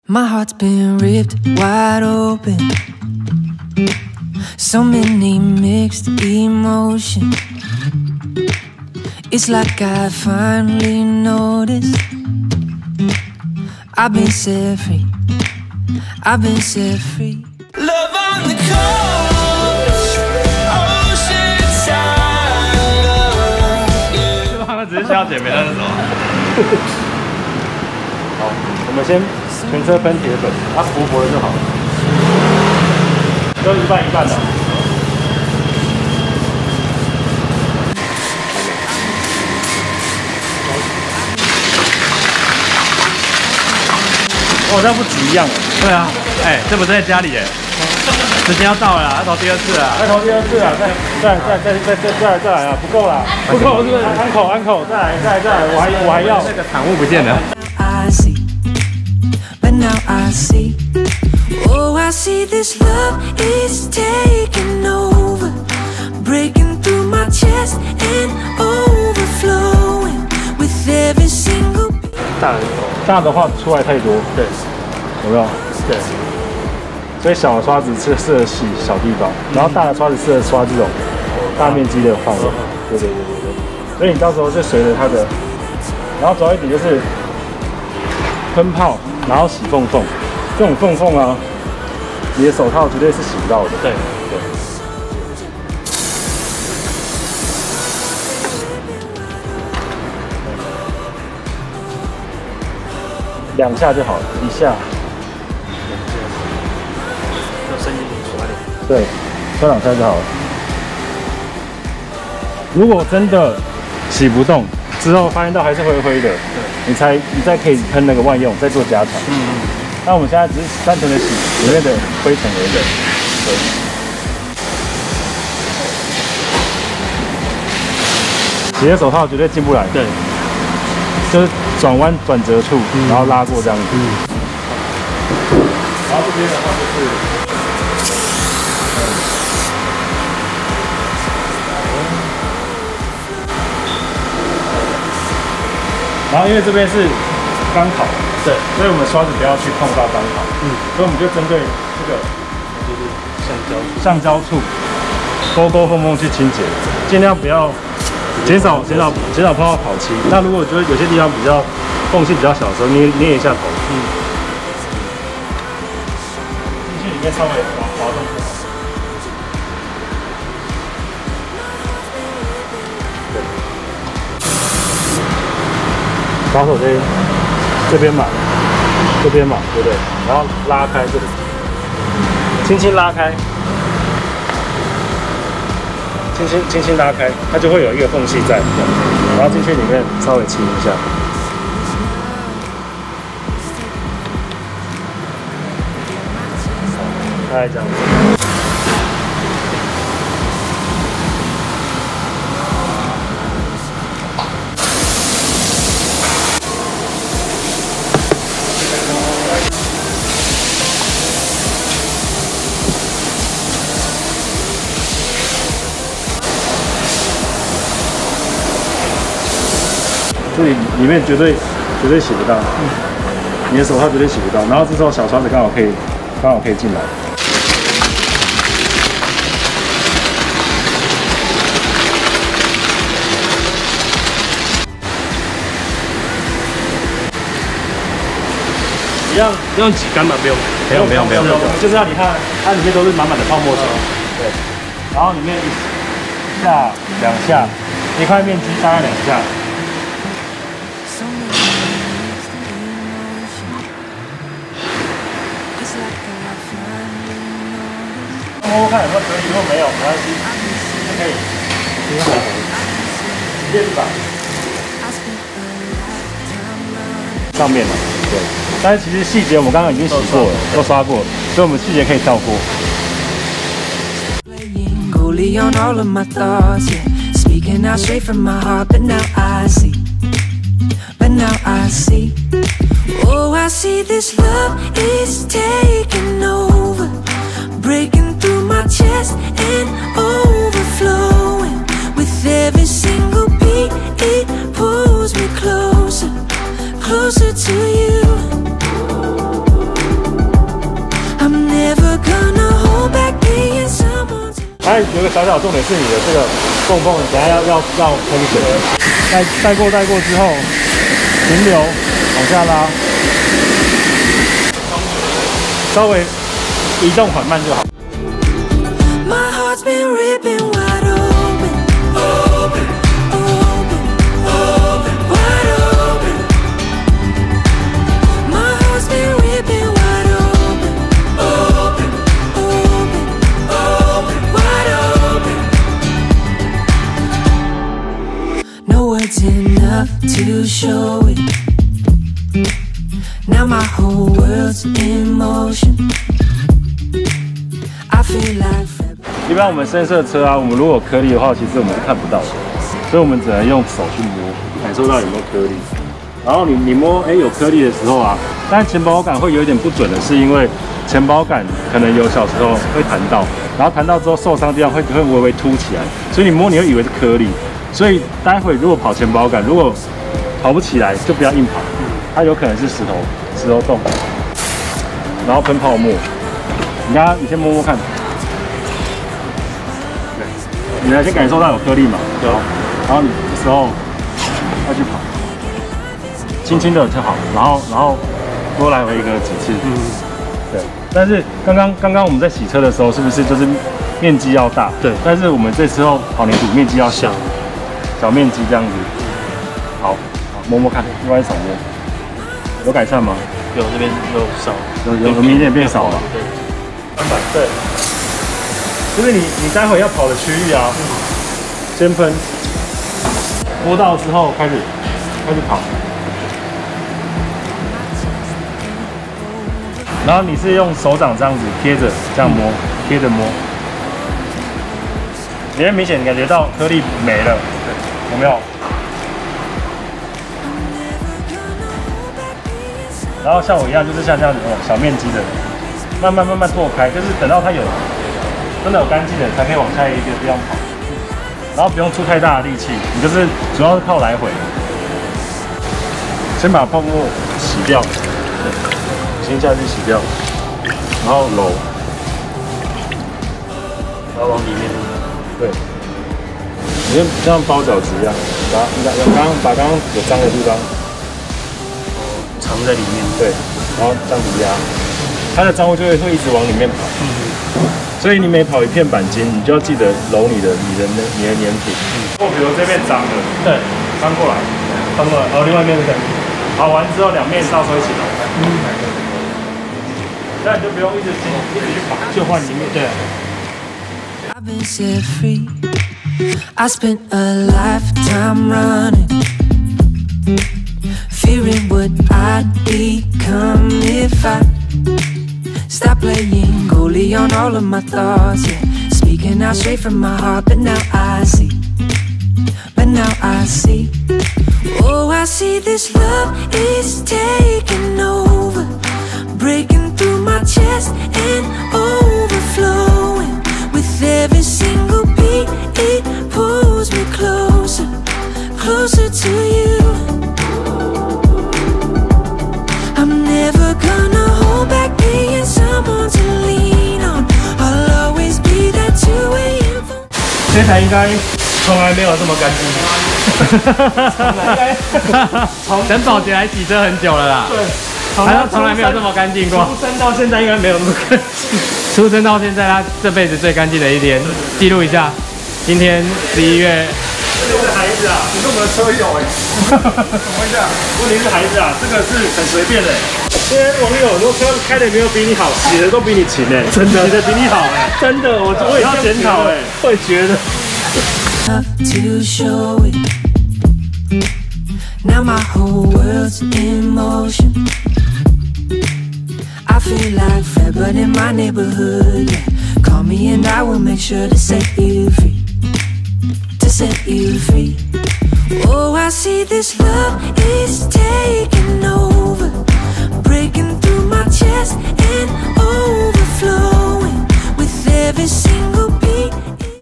My heart's been ripped wide open. So many mixed emotions. It's like I finally noticed I've been set free. I've been set free. Love on the coast, ocean side. 他们只是需要减肥，但是什么？ 好，我们先全车喷铁粉，它薄薄的就好了，都一半一半的。哦，这样不急一样。 对啊，哎，这不是在家里哎，时间要到了，要投第二次了， 再投第二次啊！再来啊！不够啦，不够是不是？安口，再来，我还要那个产物不见了。 But now I see, oh, I see this love is taking over, breaking through my chest and overflowing with every single beat. 大的话出来太多，对，有没有？对，所以小的刷子适合洗小地方，然后大的刷子适合刷这种大面积的范围。对。所以你到时候就随着它的，然后主要一点就是喷泡。然后洗缝，这种缝啊，你的手套绝对是洗不到的。对。2下就好了，1下。 要伸进去刷点。 对，刷2下就好了。如果真的洗不动，之后发现到还是灰灰的。你再可以喷那个万用，再做加强。那我们现在只是单纯的洗里面的灰尘而已。对。洗的手套绝对进不来。对。就是转弯转折处，然后拉过这样子。然后这边的话就是。然后因为这边是钢烤，对，所以我们刷子不要去碰到钢烤，所以我们就针对这个就是橡胶处，沟缝去清洁，尽量不要减少碰到烤漆。那如果觉得有些地方比较缝隙比较小的时候，捏一下头，进去里面稍微滑动。把手这边嘛，对不对？然后拉开这里，轻轻拉开，轻轻拉开，它就会有一个缝隙在，然后进去里面稍微清一下，大概这样子。这里面绝对洗不到，你的手套绝对洗不到。然后这时候小刷子刚好可以进来。一样用挤干嘛？不用，就是要你看它里面都是满满的泡沫水。对，然后里面1下2下，一块面积大概2下。摸看有没有可以，如果没有没关系，就可以直接把上面了，对。但是其实细节我们刚刚已经洗过了，都刷过了，所以我们细节可以跳过。 Breaking through my chest and overflowing with every single beat. It pulls me closer, closer to you. 还有个小重点是你的这个缝，等下要喷水，带过之后，停留往下拉，稍微移动缓慢就好。 My heart's been ripping wide open, open, open, open, wide open. My heart's been ripping wide open, open, open, open, wide open. No words enough to show it. Now my whole world's in motion. I feel like. 一般我们深色车啊，我们如果有颗粒的话，其实我们是看不到的，所以我们只能用手去摸，感受到有没有颗粒。然后你摸，有颗粒的时候啊，但是前保杆会有一点不准的，是因为前保杆可能有小石头会弹到，然后弹到之后受伤地方会微微凸起来，所以你摸你会以为是颗粒。所以待会如果跑前保杆，如果跑不起来，就不要硬跑，它有可能是石头洞，然后喷泡沫。你先摸摸看。你来先感受到有颗粒嘛，有，然后你这时候要去跑，轻轻的就好，然后多来回一个几次，对。但是刚刚我们在洗车的时候，是不是就是面积要大？对。但是我们这时候跑泥土面积要小，小面积这样子。好，摸摸看，另外一手摸，有改善吗？ 有，这边有少， 有明显变少了。对。就是你待会要跑的区域啊，先喷，摸到之后开始跑，然后你是用手掌这样子贴着这样摸，贴着摸，你会明显感觉到颗粒没了，有没有？然后像我一样，就是像这样子小面积的，慢慢剁开，就是等到它真的有干净的，才可以往下一个地方跑，然后不用出太大的力气，你就是主要是靠来回。先把泡沫洗掉，先下去洗掉，然后揉，然后往里面，对，你就像包饺子一样，把刚刚有脏的地方藏在里面，对，然后这样子压，它的脏物就会一直往里面跑。所以你每跑一片钣金，你就要记得揉你的粘土。比如这边脏的，对，翻过来，然后另外一面对，跑完之后两面倒车一起揉。那你就不用一直去跑，就换一面。对。 I've been set free. I spent a lifetime running, fearing what I'd become if I stop playing goalie on all of my thoughts, yeah. Speaking out straight from my heart, but now I see. Oh, I see this love is taking over, breaking through my chest and overflowing. With every single beat, it pulls me closer, closer to you. I'm never gonna hold back being someone to lean on. I'll always be that two-way info. 这台应该从来没有这么干净。 等宝洁来洗车很久了啦。对，好像从来没有这么干净过。 出生到现在应该没有那么干净。 出生到现在，他这辈子最干净的一天，记录一下。今天11月。 这个是孩子啊，你跟我们的车友怎么回事啊？问题是孩子啊，这个是很随便的。现在网友很多车开的没有比你好，洗的都比你勤哎，真的，洗的比你好哎，真的，我也要检讨哎，会觉得。 To show it. Now my whole world's in motion. I feel like Fred, but in my neighborhood, yeah. Call me and I will make sure to set you free. To set you free. Oh, I see this love is taking over, breaking through my chest and overflowing with every single